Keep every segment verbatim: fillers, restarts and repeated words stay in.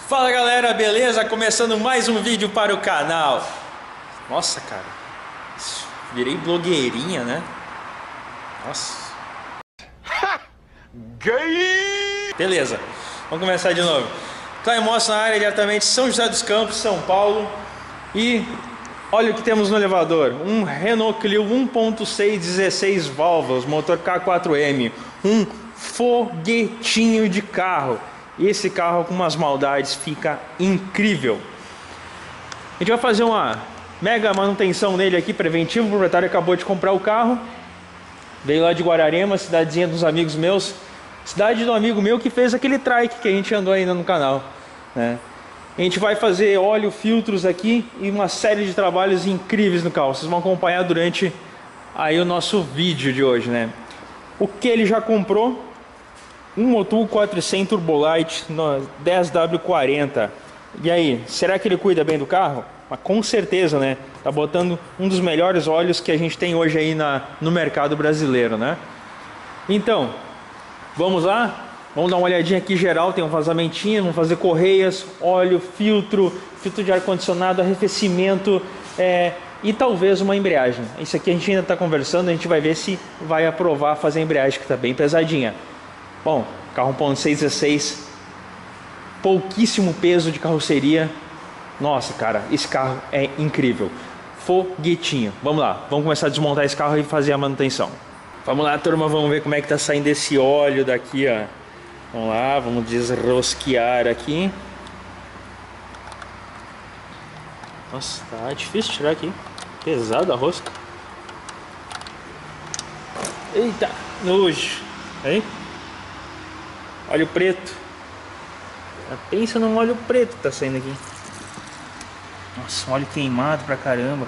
Fala galera, beleza? Começando mais um vídeo para o canal. Nossa, cara, virei blogueirinha, né? Nossa. Gay! Beleza, vamos começar de novo. Caio Mossa na área, diretamente de São José dos Campos, São Paulo. E olha o que temos no elevador. Um Renault Clio um ponto seis, dezesseis válvulas, motor K quatro M. Um foguetinho de carro. Esse carro com umas maldades fica incrível. A gente vai fazer uma mega manutenção nele aqui, preventivo. O proprietário acabou de comprar o carro. Veio lá de Guararema, cidadezinha dos amigos meus. Cidade do amigo meu que fez aquele trike que a gente andou ainda no canal, né? A gente vai fazer óleo, filtros aqui e uma série de trabalhos incríveis no carro. Vocês vão acompanhar durante aí o nosso vídeo de hoje, né? O que ele já comprou? Um Motul quatrocentos Turbolight no dez W quarenta. E aí, será que ele cuida bem do carro? Mas com certeza, né? Tá botando um dos melhores óleos que a gente tem hoje aí na, no mercado brasileiro, né? Então, vamos lá? Vamos dar uma olhadinha aqui geral. Tem um vazamentinho, vamos fazer correias, óleo, filtro, filtro de ar-condicionado, arrefecimento é, e talvez uma embreagem. Isso aqui a gente ainda está conversando, a gente vai ver se vai aprovar fazer a embreagem, que está bem pesadinha. Bom, carro um ponto seis, dezesseis, pouquíssimo peso de carroceria. Nossa, cara, esse carro é incrível. Foguetinho. Vamos lá, vamos começar a desmontar esse carro e fazer a manutenção. Vamos lá, turma, vamos ver como é que tá saindo esse óleo daqui, ó. Vamos lá, vamos desrosquear aqui. Nossa, tá difícil tirar aqui. Pesada a rosca. Eita, nojo. Aí. Óleo preto. Pensa num óleo preto que tá saindo aqui. Nossa, um óleo queimado pra caramba.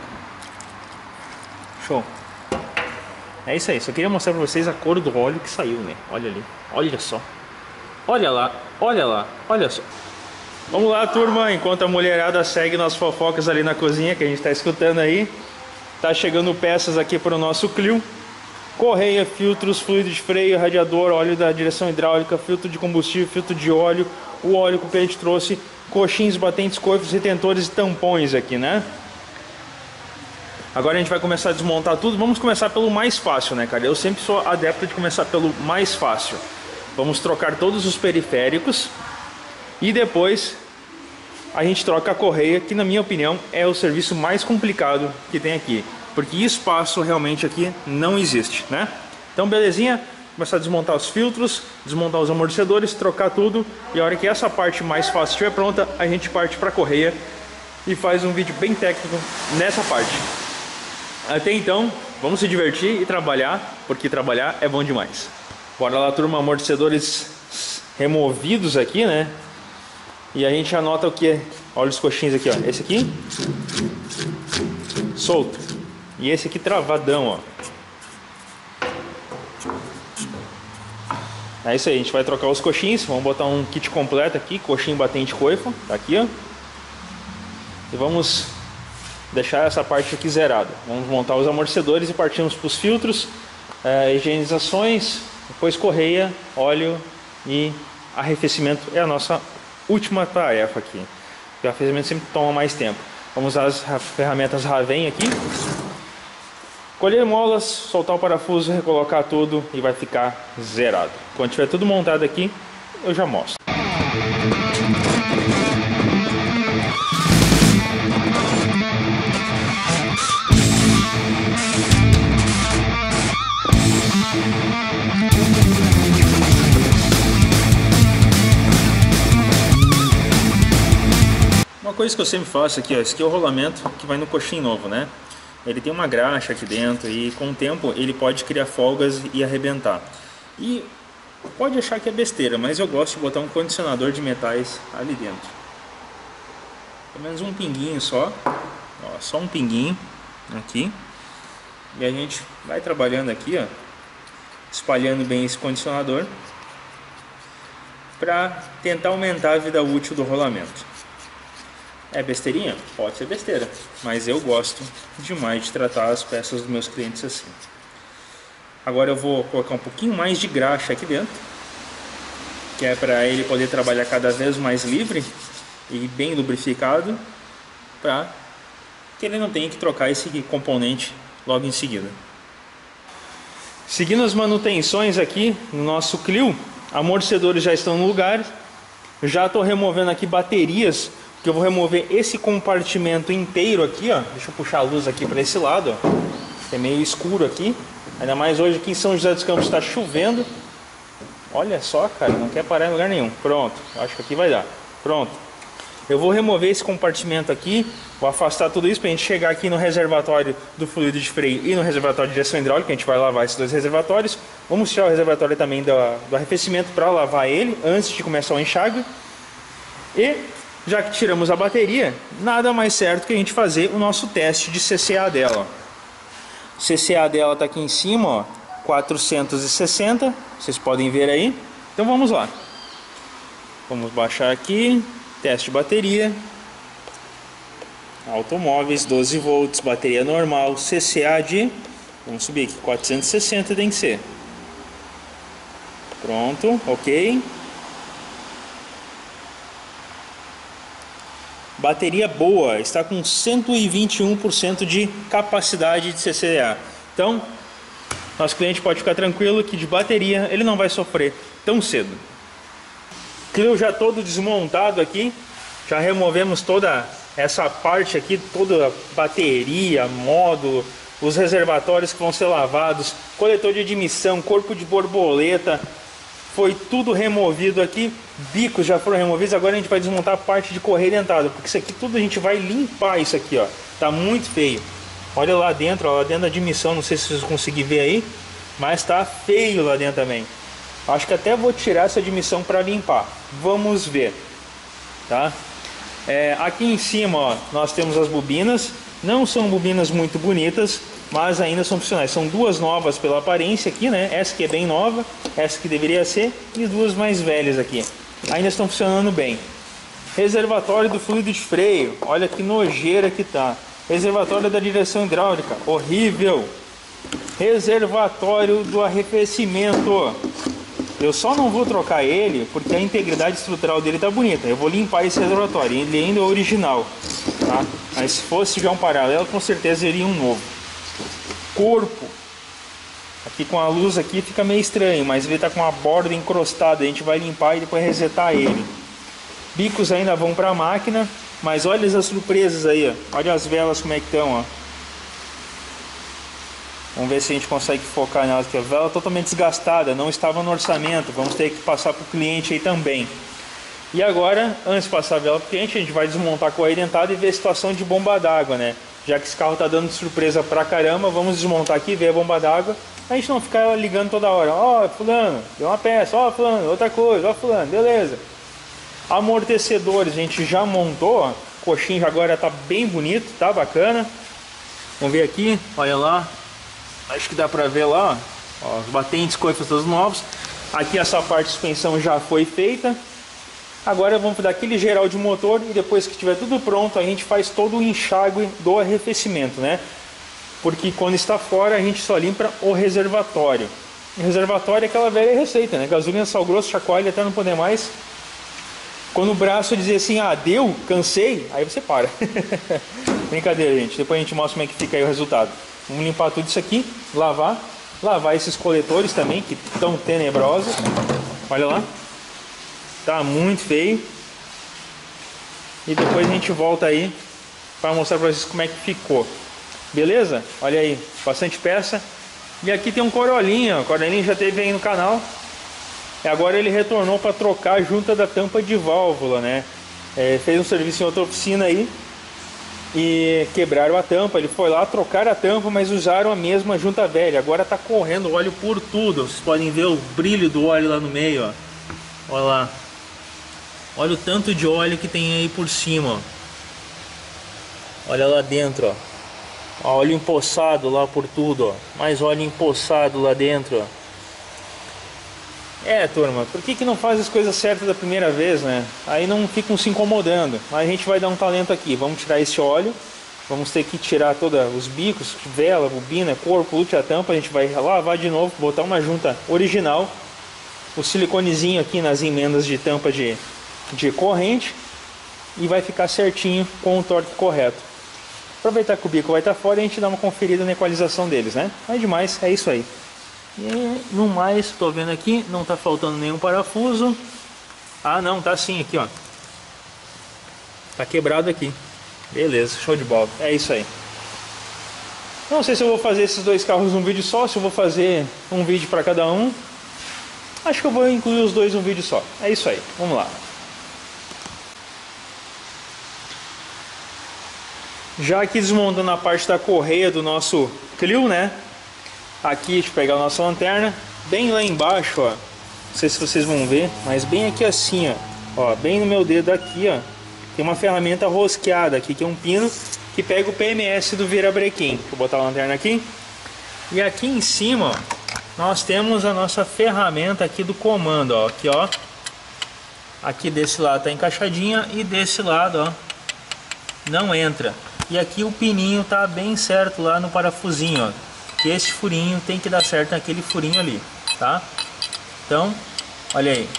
Show. É isso aí, só queria mostrar pra vocês a cor do óleo que saiu, né? Olha ali, olha só. Olha lá, olha lá, olha só. Vamos lá, turma, enquanto a mulherada segue nas fofocas ali na cozinha, que a gente tá escutando aí. Tá chegando peças aqui pro nosso Clio. Correia, filtros, fluido de freio, radiador, óleo da direção hidráulica, filtro de combustível, filtro de óleo, o óleo que o cliente trouxe, coxins, batentes, coifos, retentores e tampões aqui, né? Agora a gente vai começar a desmontar tudo. Vamos começar pelo mais fácil, né, cara? Eu sempre sou adepto de começar pelo mais fácil. Vamos trocar todos os periféricos e depois a gente troca a correia, que na minha opinião é o serviço mais complicado que tem aqui. Porque espaço realmente aqui não existe, né? Então, belezinha, começar a desmontar os filtros, desmontar os amortecedores, trocar tudo. E a hora que essa parte mais fácil estiver pronta, a gente parte para a correia e faz um vídeo bem técnico nessa parte. Até então, vamos se divertir e trabalhar, porque trabalhar é bom demais. Bora lá, turma, amortecedores removidos aqui, né? E a gente anota o que? Olha os coxins aqui, ó. Esse aqui, solto. E esse aqui travadão, ó. É isso aí, a gente vai trocar os coxins. Vamos botar um kit completo aqui, coxinho, batente, coifo. Tá aqui, ó. E vamos deixar essa parte aqui zerada. Vamos montar os amortecedores e partimos para os filtros, é, higienizações, depois correia, óleo e arrefecimento é a nossa última tarefa aqui. O arrefecimento sempre toma mais tempo. Vamos usar as ferramentas Raven aqui. Colher molas, soltar o parafuso, recolocar tudo e vai ficar zerado. Quando tiver tudo montado aqui, eu já mostro. Uma coisa que eu sempre faço aqui, ó, esse aqui é o rolamento que vai no coxinho novo, né? Ele tem uma graxa aqui dentro e com o tempo ele pode criar folgas e arrebentar. E pode achar que é besteira, mas eu gosto de botar um condicionador de metais ali dentro. Pelo menos um pinguinho só, ó, só um pinguinho aqui. E a gente vai trabalhando aqui, ó, espalhando bem esse condicionador para tentar aumentar a vida útil do rolamento. É besteirinha? Pode ser besteira, mas eu gosto demais de tratar as peças dos meus clientes assim. Agora eu vou colocar um pouquinho mais de graxa aqui dentro, que é para ele poder trabalhar cada vez mais livre e bem lubrificado, para que ele não tenha que trocar esse componente logo em seguida. Seguindo as manutenções aqui no nosso Clio, amortecedores já estão no lugar. Já estou removendo aqui baterias, que eu vou remover esse compartimento inteiro aqui, ó. Deixa eu puxar a luz aqui para esse lado, ó. É meio escuro aqui, ainda mais hoje aqui em São José dos Campos está chovendo. Olha só, cara, não quer parar em lugar nenhum. Pronto, acho que aqui vai dar. Pronto. Eu vou remover esse compartimento aqui, vou afastar tudo isso para a gente chegar aqui no reservatório do fluido de freio e no reservatório de direção hidráulica. A gente vai lavar esses dois reservatórios. Vamos tirar o reservatório também do, do arrefecimento para lavar ele antes de começar o enxágue. E já que tiramos a bateria, nada mais certo que a gente fazer o nosso teste de C C A dela. O C C A dela está aqui em cima, ó, quatrocentos e sessenta, vocês podem ver aí. Então vamos lá. Vamos baixar aqui, teste de bateria. Automóveis, doze volts, bateria normal, C C A de, vamos subir aqui, quatrocentos e sessenta tem que ser. Pronto, ok. Bateria boa, está com cento e vinte e um por cento de capacidade de C C A. Então, nosso cliente pode ficar tranquilo que de bateria ele não vai sofrer tão cedo. Clio já todo desmontado aqui, já removemos toda essa parte aqui, toda a bateria, módulo, os reservatórios que vão ser lavados, coletor de admissão, corpo de borboleta, foi tudo removido aqui, bicos já foram removidos. Agora a gente vai desmontar a parte de correia dentada, porque isso aqui tudo a gente vai limpar isso aqui, ó. Tá muito feio. Olha lá dentro, ó, lá dentro da admissão, não sei se vocês vão conseguir ver aí, mas tá feio lá dentro também. Acho que até vou tirar essa admissão para limpar. Vamos ver, tá? É, aqui em cima, ó, nós temos as bobinas. Não são bobinas muito bonitas, mas ainda são funcionais. São duas novas pela aparência aqui, né? Essa que é bem nova, essa que deveria ser, e duas mais velhas aqui. Ainda estão funcionando bem. Reservatório do fluido de freio. Olha que nojeira que tá. Reservatório da direção hidráulica. Horrível. Reservatório do arrefecimento. Eu só não vou trocar ele porque a integridade estrutural dele tá bonita. Eu vou limpar esse reservatório. Ele ainda é original, tá? Mas se fosse já um paralelo, com certeza iria um novo. Corpo. Aqui com a luz aqui fica meio estranho, mas ele tá com uma borda encrostada. A gente vai limpar e depois resetar ele. Bicos ainda vão para a máquina, mas olha as surpresas aí, ó. Olha as velas como é que estão, ó. Vamos ver se a gente consegue focar nelas aqui. A vela totalmente desgastada, não estava no orçamento. Vamos ter que passar para o cliente aí também. E agora, antes de passar a vela para o cliente, a gente vai desmontar a correia dentada e ver a situação de bomba d'água, né? Já que esse carro tá dando surpresa pra caramba, vamos desmontar aqui, ver a bomba d'água. A gente não ficar ligando toda hora. Ó, oh, fulano, deu uma peça. Ó, oh, fulano, outra coisa. Ó, oh, fulano, beleza. Amortecedores a gente já montou, ó. O coxinho agora tá bem bonito, tá bacana. Vamos ver aqui, olha lá. Acho que dá pra ver lá, ó. Os batentes, coifas todos novos. Aqui essa parte de suspensão já foi feita. Agora vamos dar aquele geral de motor e depois que estiver tudo pronto, a gente faz todo o enxágue do arrefecimento, né? Porque quando está fora, a gente só limpa o reservatório. O reservatório é aquela velha receita, né? Gasolina, sal grosso, chacoalha até não poder mais. Quando o braço dizer assim, ah, deu, cansei, aí você para. Brincadeira, gente. Depois a gente mostra como é que fica aí o resultado. Vamos limpar tudo isso aqui, lavar. Lavar esses coletores também, que estão tenebrosos. Olha lá. Tá muito feio. E depois a gente volta aí para mostrar para vocês como é que ficou. Beleza? Olha aí, bastante peça. E aqui tem um Corolinha. O Corolinha já teve aí no canal. E agora ele retornou para trocar a junta da tampa de válvula, né? É, fez um serviço em outra oficina aí e quebraram a tampa. Ele foi lá trocar a tampa, mas usaram a mesma junta velha. Agora tá correndo óleo por tudo. Vocês podem ver o brilho do óleo lá no meio, ó. Olha lá. Olha o tanto de óleo que tem aí por cima, ó. Olha lá dentro, ó. Ó, óleo empoçado lá por tudo, ó. Mais óleo empoçado lá dentro, ó. É, turma, por que que não faz as coisas certas da primeira vez, né? Aí não ficam se incomodando. Mas a gente vai dar um talento aqui. Vamos tirar esse óleo. Vamos ter que tirar todos os bicos, vela, bobina, corpo, lute a tampa. A gente vai lavar de novo, botar uma junta original. O siliconezinho aqui nas emendas de tampa de, de corrente. e vai ficar certinho com o torque correto. Aproveitar que o bico vai estar fora e a gente dá uma conferida na equalização deles, né? Mas demais, é isso aí. E no mais, tô vendo aqui, não tá faltando nenhum parafuso. Ah não, tá sim aqui, ó. Tá quebrado aqui. Beleza, show de bola. É isso aí. Não sei se eu vou fazer esses dois carros num vídeo só, se eu vou fazer um vídeo para cada um. Acho que eu vou incluir os dois num vídeo só. É isso aí, vamos lá. Já aqui desmontando a parte da correia do nosso Clio, né? Aqui, deixa eu pegar a nossa lanterna. Bem lá embaixo, ó. Não sei se vocês vão ver, mas bem aqui assim, ó. Ó, bem no meu dedo aqui, ó. Tem uma ferramenta rosqueada aqui, que é um pino que pega o P M S do virabrequim. Vou botar a lanterna aqui. E aqui em cima, ó, nós temos a nossa ferramenta aqui do comando, ó. Aqui, ó. Aqui desse lado tá encaixadinha e desse lado, ó, não entra. E aqui o pininho tá bem certo lá no parafusinho, ó. Que esse furinho tem que dar certo naquele furinho ali, tá? Então, olha aí.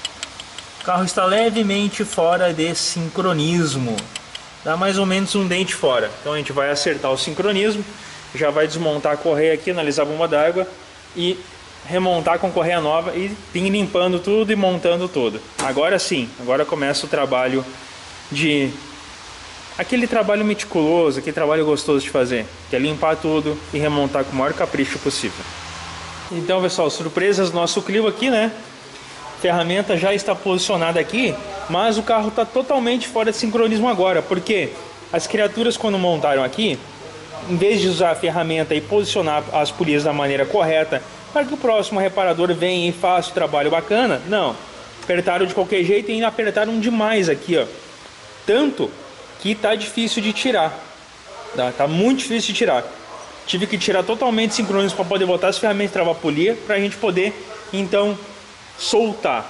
O carro está levemente fora de sincronismo. Dá mais ou menos um dente fora. Então a gente vai acertar o sincronismo. Já vai desmontar a correia aqui, analisar a bomba d'água e remontar com correia nova e vir limpando tudo e montando tudo. Agora sim, agora começa o trabalho de... aquele trabalho meticuloso, aquele trabalho gostoso de fazer, que é limpar tudo e remontar com o maior capricho possível. Então, pessoal, surpresas do nosso Clio aqui, né? A ferramenta já está posicionada aqui, mas o carro está totalmente fora de sincronismo agora, porque as criaturas, quando montaram aqui, em vez de usar a ferramenta e posicionar as polias da maneira correta, para que o próximo reparador venha e faça o trabalho bacana, não. Apertaram de qualquer jeito e ainda apertaram demais aqui, ó. Tanto que tá difícil de tirar, tá? Tá muito difícil de tirar. Tive que tirar totalmente sincronismo para poder botar as ferramentas e travar a polia, para a gente poder então soltar.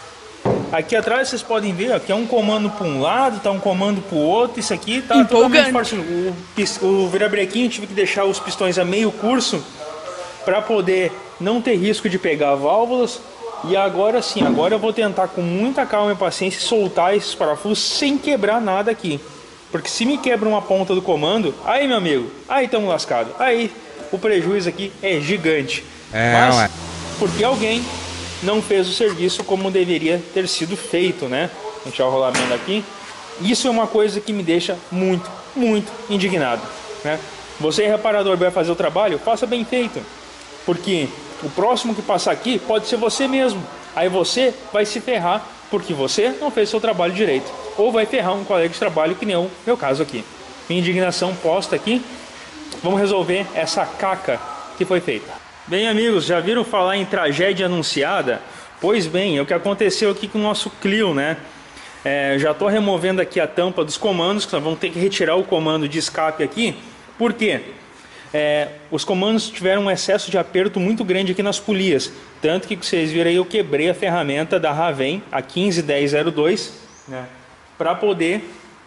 Aqui atrás vocês podem ver, ó, que é um comando para um lado, tá um comando para o outro. Isso aqui tá empolgante. Totalmente forte. O, o virabrequim tive que deixar os pistões a meio curso para poder não ter risco de pegar válvulas. E agora sim, agora eu vou tentar com muita calma e paciência soltar esses parafusos sem quebrar nada aqui. Porque se me quebra uma ponta do comando, aí meu amigo, aí estamos lascados. Aí o prejuízo aqui é gigante. É, Mas ué. porque alguém não fez o serviço como deveria ter sido feito, né? Vou deixar o rolamento aqui. Isso é uma coisa que me deixa muito, muito indignado, né? Você, reparador, vai fazer o trabalho, faça bem feito. Porque o próximo que passar aqui pode ser você mesmo. Aí você vai se ferrar porque você não fez seu trabalho direito. Ou vai ferrar um colega de trabalho, que nem o meu caso aqui. Minha indignação posta aqui. Vamos resolver essa caca que foi feita. Bem, amigos, já viram falar em tragédia anunciada? Pois bem, é o que aconteceu aqui com o nosso Clio, né? É, já estou removendo aqui a tampa dos comandos, que nós vamos ter que retirar o comando de escape aqui. Por quê? É, os comandos tiveram um excesso de aperto muito grande aqui nas polias, tanto que vocês viram aí, eu quebrei a ferramenta da Raven, a quinze dez zero dois, né, para poder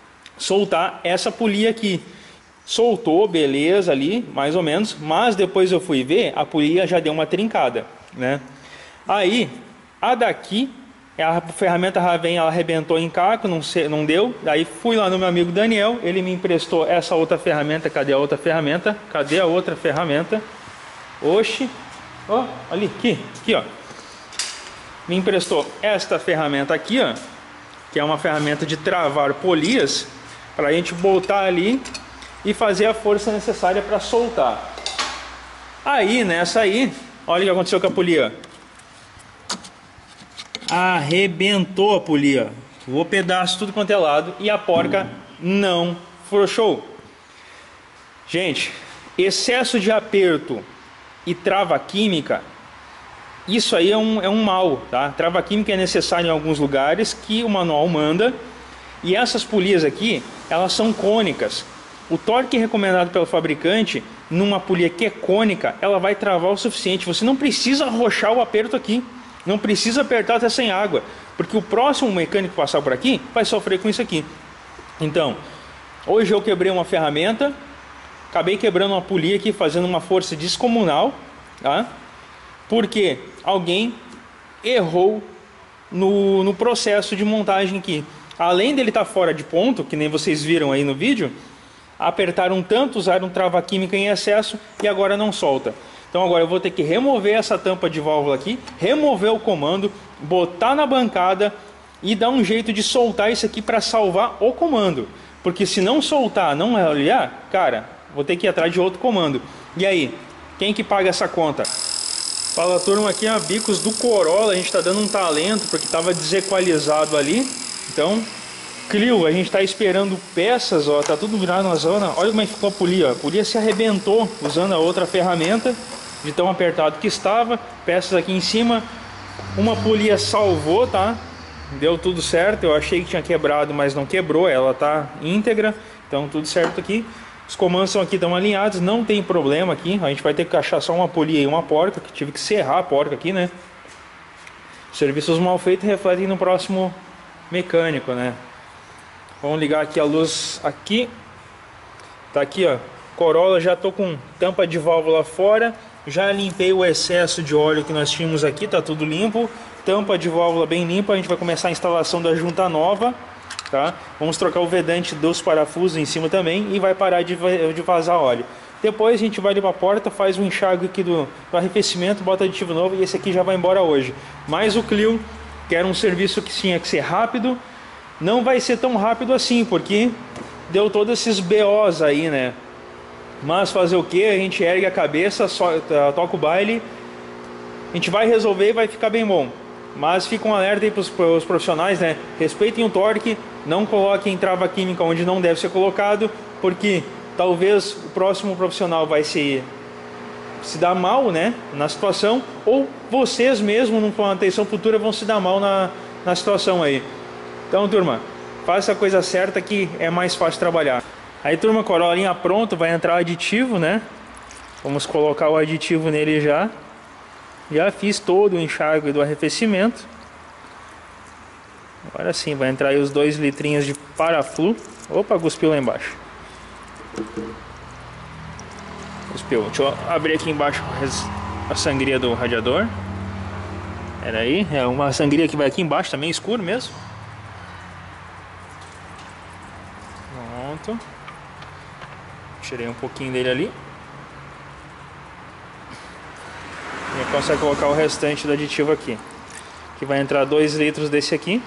soltar essa polia aqui. Soltou, beleza ali, mais ou menos, mas depois eu fui ver, a polia já deu uma trincada, né? Aí, a daqui, a ferramenta Raven, ela arrebentou em caco, não, sei, não deu. Daí fui lá no meu amigo Daniel, ele me emprestou essa outra ferramenta. Cadê a outra ferramenta? Cadê a outra ferramenta? Oxi, ó, oh, ali, aqui, aqui, ó. Me emprestou esta ferramenta aqui, ó, que é uma ferramenta de travar polias, para a gente botar ali e fazer a força necessária para soltar. Aí, nessa aí, olha o que aconteceu com a polia. Arrebentou a polia, voou pedaço tudo quanto é lado e a porca não frouxou. Gente, excesso de aperto e trava química, isso aí é um, é um mal, tá? Trava química é necessário em alguns lugares que o manual manda, e essas polias aqui, elas são cônicas. O torque recomendado pelo fabricante numa polia que é cônica, ela vai travar o suficiente. Você não precisa arrochar o aperto aqui. Não precisa apertar até sem água, porque o próximo mecânico que passar por aqui vai sofrer com isso aqui. Então, hoje eu quebrei uma ferramenta, acabei quebrando uma polia aqui, fazendo uma força descomunal, tá? Porque alguém errou no, no processo de montagem aqui. além dele estar fora de ponto, que nem vocês viram aí no vídeo, apertaram tanto, usaram trava química em excesso e agora não solta. Então agora eu vou ter que remover essa tampa de válvula aqui, remover o comando, botar na bancada e dar um jeito de soltar isso aqui para salvar o comando. Porque se não soltar, não olhar, cara, vou ter que ir atrás de outro comando. E aí, quem que paga essa conta? Fala turma, aqui a Bicos do Corolla, a gente está dando um talento porque estava desequalizado ali. Então, Clio, a gente está esperando peças, ó, tá tudo virado na zona. Olha como é que ficou a polia, ó. A polia se arrebentou usando a outra ferramenta, de tão apertado que estava. Peças aqui em cima, uma polia salvou, tá? Deu tudo certo, eu achei que tinha quebrado, mas não quebrou, ela tá íntegra, então tudo certo aqui. Os comandos são aqui, estão alinhados, não tem problema aqui. A gente vai ter que achar só uma polia e uma porca, que tive que serrar a porca aqui, né? Serviços mal feitos refletem no próximo mecânico, né? Vamos ligar aqui a luz aqui. Tá aqui, ó, Corolla, já tô com tampa de válvula fora. Já limpei o excesso de óleo que nós tínhamos aqui, tá tudo limpo. Tampa de válvula bem limpa, a gente vai começar a instalação da junta nova, tá? Vamos trocar o vedante dos parafusos em cima também e vai parar de, de vazar óleo. Depois a gente vai ali para a porta, faz um enxágue aqui do, do arrefecimento, bota aditivo novo e esse aqui já vai embora hoje. Mas o Clio, que era um serviço que tinha que ser rápido, não vai ser tão rápido assim, porque deu todos esses B Os aí, né? Mas fazer o que? A gente ergue a cabeça, só, toca o baile, a gente vai resolver e vai ficar bem bom. Mas fica um alerta aí para os profissionais, né? Respeitem o torque, não coloquem trava química onde não deve ser colocado, porque talvez o próximo profissional vai se, se dar mal, né, na situação, ou vocês mesmos, numa atenção futura, vão se dar mal na, na situação aí. Então, turma, faça a coisa certa que é mais fácil trabalhar. Aí, turma, Corollinha pronto, vai entrar o aditivo, né? Vamos colocar o aditivo nele já. Já fiz todo o enxágue do arrefecimento. Agora sim, vai entrar aí os dois litrinhos de Paraflu. Opa, cuspiu lá embaixo. Cuspiu. Deixa eu abrir aqui embaixo a sangria do radiador. Era aí, é uma sangria que vai aqui embaixo também, escuro mesmo. Pronto. Tirei um pouquinho dele ali. E consegue colocar o restante do aditivo aqui, que vai entrar dois litros desse aqui.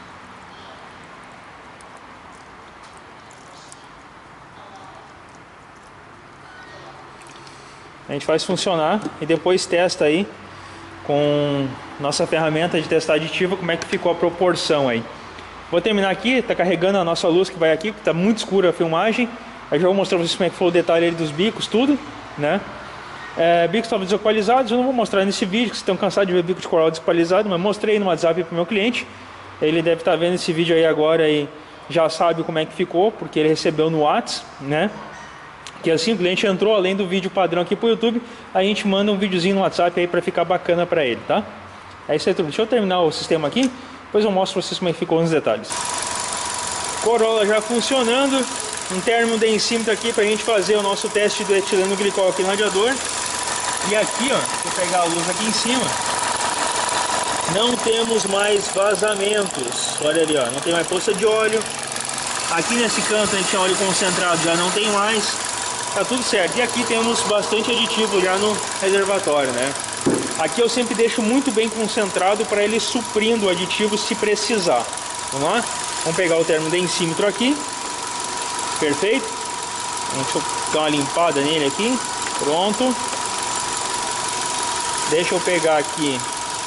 A gente faz funcionar e depois testa aí com nossa ferramenta de testar aditivo como é que ficou a proporção aí. Vou terminar aqui, tá carregando a nossa luz que vai aqui, que tá muito escura a filmagem. Eu já vou mostrar pra vocês como é que foi o detalhe aí dos bicos, tudo, né? É, bicos estavam desequalizados, eu não vou mostrar nesse vídeo, que vocês estão cansados de ver bico de Corolla desequalizado, mas mostrei no WhatsApp pro meu cliente. Ele deve estar vendo esse vídeo aí agora e já sabe como é que ficou, porque ele recebeu no WhatsApp, né? Que assim o cliente entrou, além do vídeo padrão aqui pro YouTube, a gente manda um videozinho no WhatsApp aí para ficar bacana para ele, tá? É isso aí, tudo. Deixa eu terminar o sistema aqui, depois eu mostro pra vocês como é que ficou nos detalhes. Corolla já funcionando, um termodensímetro aqui pra gente fazer o nosso teste do etileno glicol aqui no radiador. E aqui, ó, vou pegar a luz aqui em cima, não temos mais vazamentos. Olha ali, ó, não tem mais poça de óleo. Aqui nesse canto a gente tinha óleo concentrado, já não tem mais. Tá tudo certo. E aqui temos bastante aditivo já no reservatório, né? Aqui eu sempre deixo muito bem concentrado para ele suprindo o aditivo se precisar. Vamos lá? Vamos pegar o termodensímetro aqui. Perfeito. Deixa eu dar uma limpada nele aqui. Pronto. Deixa eu pegar aqui.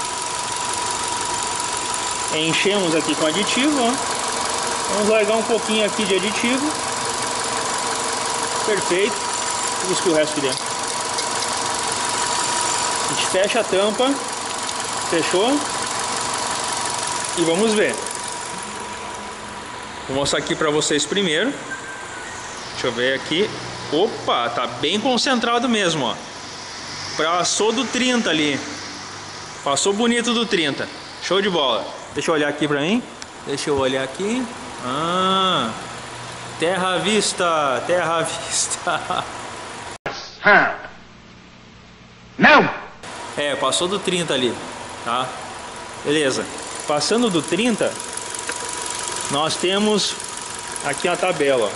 Enchemos aqui com aditivo, ó. Vamos largar um pouquinho aqui de aditivo. Perfeito. Vou cuspir o resto aqui dentro. A gente fecha a tampa. Fechou. E vamos ver. Vou mostrar aqui para vocês primeiro. Deixa eu ver aqui. Opa, tá bem concentrado mesmo, ó. Passou do trinta ali. Passou bonito do trinta. Show de bola. Deixa eu olhar aqui pra mim. Deixa eu olhar aqui. Ah, terra à vista. Terra à vista. Não! É, passou do trinta ali, tá? Beleza. Passando do trinta, nós temos aqui a tabela, ó.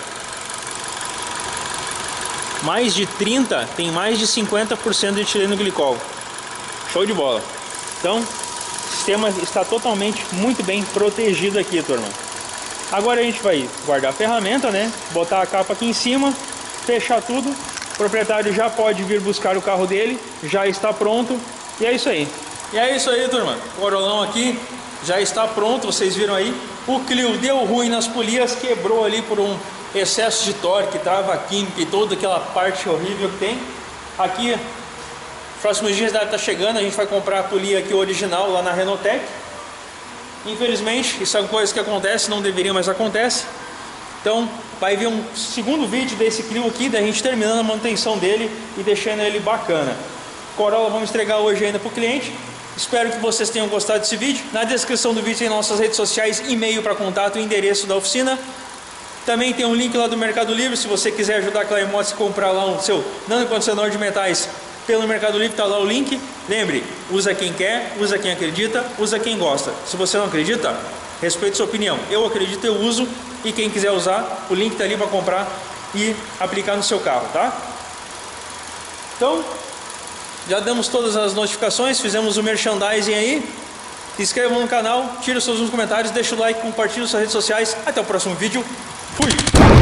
Mais de trinta tem mais de cinquenta por cento de etileno glicol. Show de bola. Então, o sistema está totalmente muito bem protegido aqui, turma. Agora a gente vai guardar a ferramenta, né? Botar a capa aqui em cima, fechar tudo. O proprietário já pode vir buscar o carro dele, já está pronto. E é isso aí. E é isso aí, turma. O Corolão aqui já está pronto, vocês viram aí. O Clio deu ruim nas polias, quebrou ali por um excesso de torque, trava química e toda aquela parte horrível que tem. Aqui, próximos dias deve estar chegando, a gente vai comprar a polia aqui original lá na Renotec. Infelizmente, isso é uma coisa que acontece, não deveria, mas acontece. Então, vai vir um segundo vídeo desse Clio aqui, da gente terminando a manutenção dele e deixando ele bacana. Corolla vamos entregar hoje ainda para o cliente. Espero que vocês tenham gostado desse vídeo. Na descrição do vídeo tem nossas redes sociais, e-mail para contato e endereço da oficina. Também tem um link lá do Mercado Livre, se você quiser ajudar a Claimotos a comprar lá um seu nanocondicionador de metais pelo Mercado Livre, está lá o link. Lembre, usa quem quer, usa quem acredita, usa quem gosta. Se você não acredita, respeite sua opinião. Eu acredito, eu uso, e quem quiser usar, o link está ali para comprar e aplicar no seu carro, tá? Então, já damos todas as notificações, fizemos o merchandising aí. Se inscrevam no canal, tire os seus comentários, deixa o like, compartilhe nas suas redes sociais. Até o próximo vídeo. Fui!